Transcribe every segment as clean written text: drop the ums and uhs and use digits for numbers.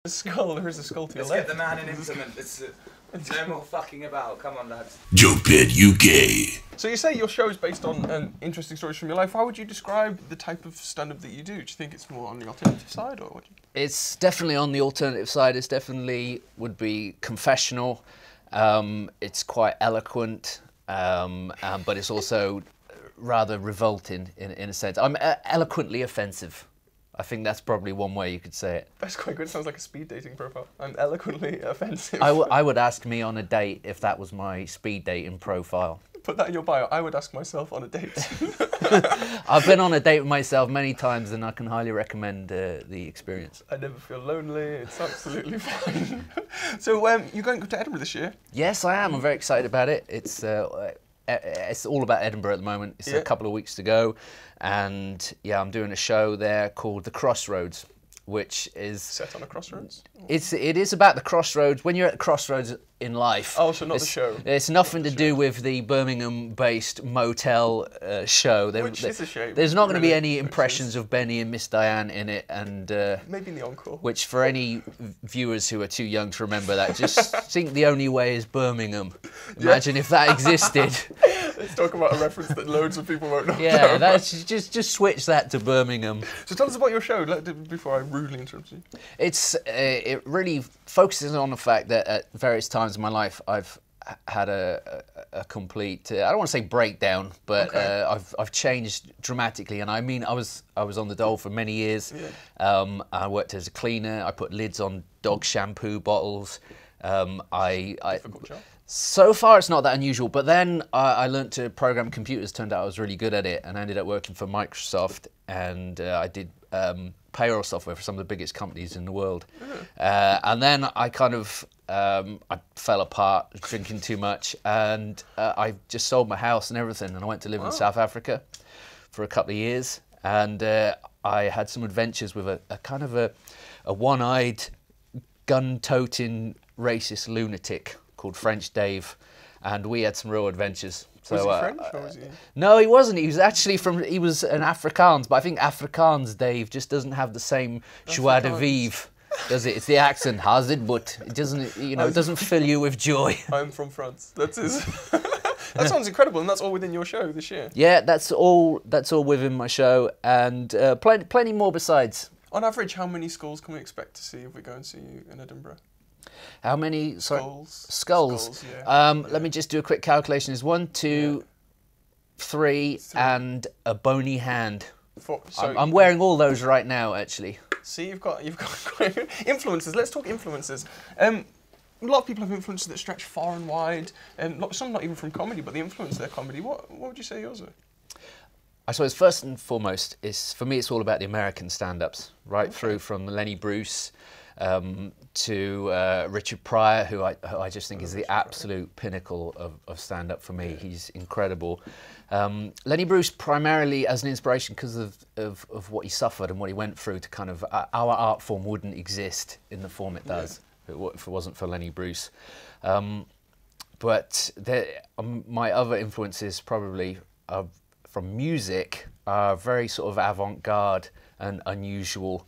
A skull, there is a skull to your Let's left. get the man in implement. No more fucking about. Come on, lads. Joke Pit UK. So you say your show is based on interesting stories from your life. How would you describe the type of stand-up that you do? Do you think it's more on the alternative side, or what? It's definitely on the alternative side. It's definitely would be confessional. It's quite eloquent, but it's also rather revolting in a sense. I'm eloquently offensive. I think that's probably one way you could say it. That's quite good. It sounds like a speed dating profile. I'm eloquently offensive. I would ask me on a date if that was my speed dating profile. Put that in your bio. I would ask myself on a date. I've been on a date with myself many times, and I can highly recommend the experience. I never feel lonely. It's absolutely fine. So you're going to Edinburgh this year? Yes, I am. I'm very excited about it. It's all about Edinburgh at the moment. It's a couple of weeks to go, and yeah, I'm doing a show there called The Crossroads, which is set on a crossroads. It is about the crossroads. When you're at the crossroads in life. Oh, so not the show. It's nothing to do with the Birmingham-based motel show. Which is a shame. There's not going to be any impressions of Benny and Miss Diane in it, and maybe in the encore. Which, for any viewers who are too young to remember that, just think the only way is Birmingham. Imagine if that existed. Let's talk about a reference that loads of people won't know. Yeah, that's just switch that to Birmingham. So tell us about your show before I rudely interrupt you. It really focuses on the fact that at various times in my life I've had a complete I don't want to say breakdown, but I've changed dramatically, and I mean I was on the dole for many years. Yeah. I worked as a cleaner. I put lids on dog shampoo bottles. Difficult job. So far, it's not that unusual, but then I learned to program computers. Turned out I was really good at it, and I ended up working for Microsoft, and I did payroll software for some of the biggest companies in the world. And then I kind of I fell apart, drinking too much, and I just sold my house and everything, and I went to live in South Africa for a couple of years, and I had some adventures with a kind of a one-eyed, gun-toting, racist lunatic called French Dave, and we had some real adventures. So, was he French, or was he? No, he wasn't. He was actually he was an Afrikaans, but I think Afrikaans Dave just doesn't have the same joie de vivre, does it? It's the accent, has it? But it doesn't, it doesn't fill you with joy. I'm from France. That's his. That sounds incredible, and that's all within your show this year. Yeah, that's all within my show, and plenty more besides. On average, how many skulls can we expect to see if we go and see you in Edinburgh? How many? Sorry, skulls. Yeah. Let me just do a quick calculation. There's 1, 2, 3, and a bony hand. I'm wearing all those right now, actually. See, you've got influences. Let's talk influences. A lot of people have influences that stretch far and wide, and some not even from comedy, but they influence their comedy. What would you say yours are? I suppose first and foremost, for me, it's all about the American stand-ups, right through from Lenny Bruce to Richard Pryor, who I just think is the absolute pinnacle of stand-up for me. He's incredible. Lenny Bruce primarily as an inspiration because of what he suffered and what he went through to kind of our art form wouldn't exist in the form it does if it wasn't for Lenny Bruce. But my other influences probably from music are very sort of avant-garde and unusual.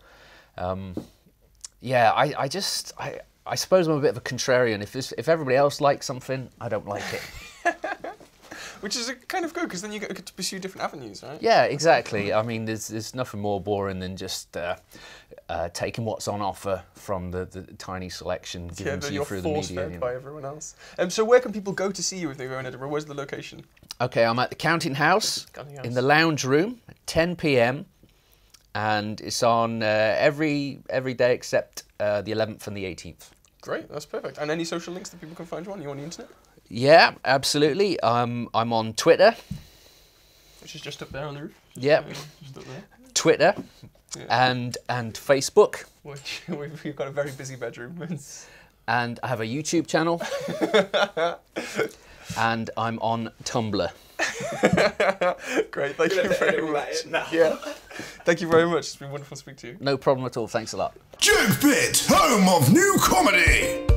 Yeah, I suppose I'm a bit of a contrarian. If everybody else likes something, I don't like it. Which is kind of good, because then you get to pursue different avenues, right? Yeah, exactly. I mean, there's nothing more boring than just taking what's on offer from the tiny selection given to you through the media. You're force-fed by everyone else. So where can people go to see you if they go in Edinburgh? Where's the location? Okay, I'm at the Counting House in the Lounge Room at 10 p.m. and it's on every day except the 11th and the 18th. Great, that's perfect. And any social links that people can find you on? You on the internet? Yeah, absolutely. I'm on Twitter. Which is just up there on the roof. Yeah. Just up there. Twitter and Facebook. Which we've got a very busy bedroom. And I have a YouTube channel. And I'm on Tumblr. Great, thank you very much. Yeah. Thank you very much. It's been wonderful to speak to you. No problem at all. Thanks a lot. Joke Pit, home of new comedy.